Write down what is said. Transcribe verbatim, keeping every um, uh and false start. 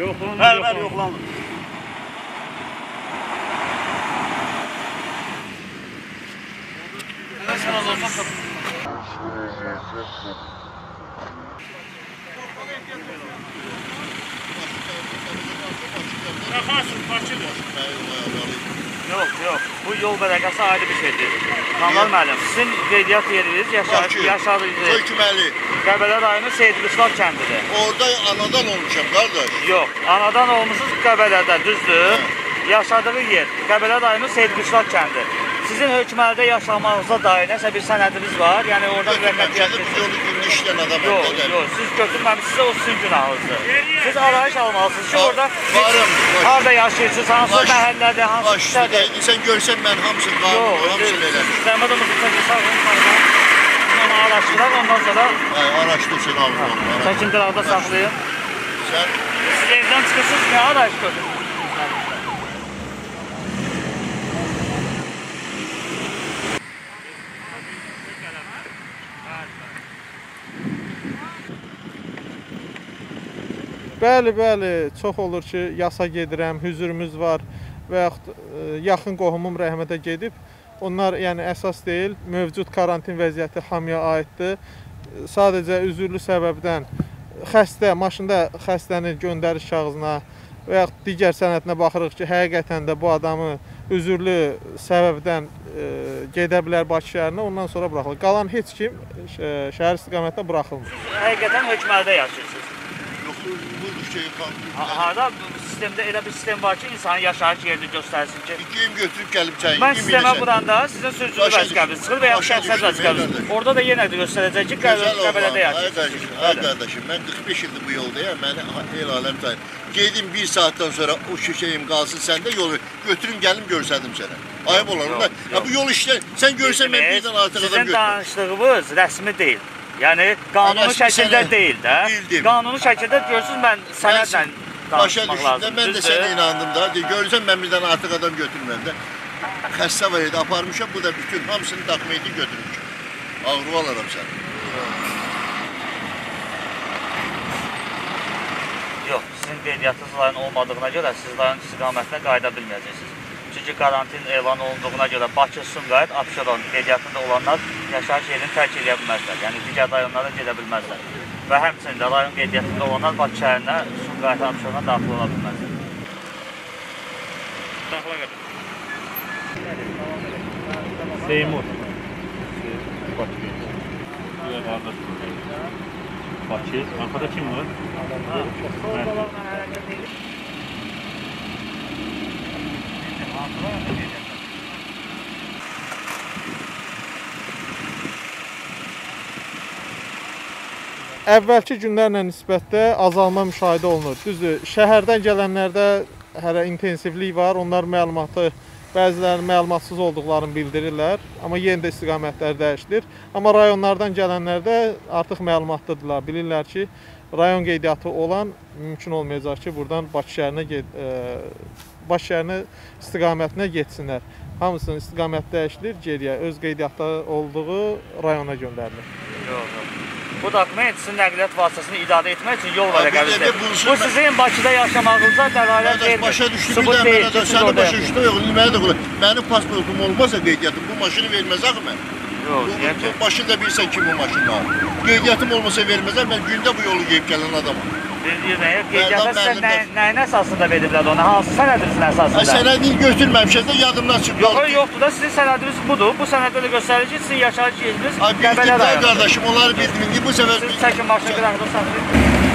Yoxlanılır. Bəli, bəli, yoxlanılır. Sən azalsan Yaxarsın, Bakıdır. Yox, yox. Bu yol bələdiyəsi ayrı bir şeydir. Kanlar müəllim, sizin qeydiyyat yeriniz yaşadığınız Sökməli. Qəbələ rayonu Seyidqışlar kəndidir. Orada anadan olmuşam, qardaş. Yox, anadan olmuşsunuz Qəbələdə, düzdür? Yaşadığı yer Qəbələ rayonu Seyidqışlar kəndi. Sizin hökməldə yaşamağınıza dair nəsə bir sənədiniz var? Yəni orada bir rəqətiyyət bu yolu günlük işləyən adam. Yox, yox, siz götürməmişsiniz, o sizin günahınızdır. Siz arayış almalısınız ki, orada harada yaşayırsınız, hansı məhəllədə, hansı küçədə. Sən görsən mən hamısını qanunu, hamısını eləmişim. Sistemədimizi çəkilsək, onu araşdıraq, ondan sonra araşdırsın, alın. çəkindiraqda saxlayın. Siz evdən çıxırsınız, nə arayış götürürsünüz? Bəli, bəli, çox olur ki, yasa gedirəm, hüzurumuz var və yaxud yaxın qohumum rəhmətə gedib. Onlar yəni əsas deyil, mövcud karantin vəziyyəti hamıya aiddir. Sadəcə üzürlü səbəbdən xəstə, maşında xəstəni göndəriş kağızına və yaxud digər sənədinə baxırıq ki, həqiqətən də bu adamı üzürlü səbəbdən e, gedə bilər Bakı şəhərinə, ondan sonra buraxılır. Qalan heç kim şəhər istiqamətində buraxılmır. Siz həqiqətən hökməldə yaşayırsınız. Harada sistemdə elə bir sistem var ki, insanın yaşayış yerini göstərsin ki. İkiyim götürüb gəlib çəyin. Mən sistemə vuranda sizin sürücülü vəsiqəniz çıxır və ya şəxsiyyət vəsiqəniz. Orada da yenə də göstərəcək ki, Qəbələdə yaşayırsınız. Ay qardaşım, mən qırx beş ildir bu yoldayam, məni el aləm çəyin. Gedim bir saatdan sonra o şişəyim qalsın səndə yolu götürüm gəlim görsədim sənə. Ayıb olar. Bu yol işlər, sən görsən mən birdən artıq adam götürüm. Sizin danışdığınız rəsmi deyil. Yəni, qanuni şəkildə deyil də. Bildim. Qanuni şəkildə görürsünüz, mən sənədlə danışmaq lazım. Mən də sənə inandım da. Görürsən, mən birdən artıq adam götürməm də. Xəstə var idi, aparmışam, bu da bütün hamısını daxmaydı götürmüşəm. Ağrı alaram səni. Yox, sizin qeydiyyatınız layın olmadığına görə siz layın istiqamətinə qayıda bilməyəcəksiniz. Çünki karantin elan olunduğuna görə Bakı, Sumqayıt, Abşeron qeydiyyatında olanlar yaşayış yerini tərk edə bilməzlər. Yəni, digər rayonlara gedə bilməzlər. Və həmçinin də rayon qeydiyyatında olanlar Bakı şəhərinə, Sumqayıt, Abşerona daxil ola bilməzlər. Daxila qədər. Seymur. Bakı. Bakı. Arkada kim var? Əvvəlki günlərlə nisbətdə azalma müşahidə olunur. Düzdür, şəhərdən gələnlərdə hələ intensivlik var, onlar məlumatı, bəzilərinin məlumatsız olduqlarını bildirirlər, amma yenə də istiqamətlər dəyişilir. Amma rayonlardan gələnlərdə artıq məlumatlıdırlar, bilirlər ki, rayon qeydiyyatı olan mümkün olmayacaq ki, buradan Bakı şəhərinə, e, Bakı şəhərinə istiqamətinə getsinlər. Hamısının istiqamət dəyişilir, geriyə öz qeydiyyatda olduğu rayona göndərilir. Yox, yox. Bu dokument sizin nəqliyyat vasitəsini idarə etmək üçün yol vərəqəmizdir. Bu sizin Bakıda yaşamağınıza dəlalət vermir. Başa düşdü, bir də mənə də səni başa düşdü, yox, mənə də qoyur. Mənim pasportum olmasa qeydiyyatım, bu maşını verməz axı mən. Yox, niyə ki? Bu maşını da bilsən kim bu maşını alır. Qeydiyyatım olmasa verməzlər, mən gündə bu yolu yeyib gələn adamım. Qeydiyyata sizə nəyin əsasında veriblər ona? Hansı sənədinizin əsasında? Sənədini götürməmişəm də yadımdan çıxdı. Yox, yoxdur da sizin sənədiniz budur. Bu sənəddə də göstərir ki, sizin yaşayış yeriniz Qəbələ rayonu. Qardaşım, onları bildim. Bu səfər... Siz çəkin maşını qıraqda saxlayın.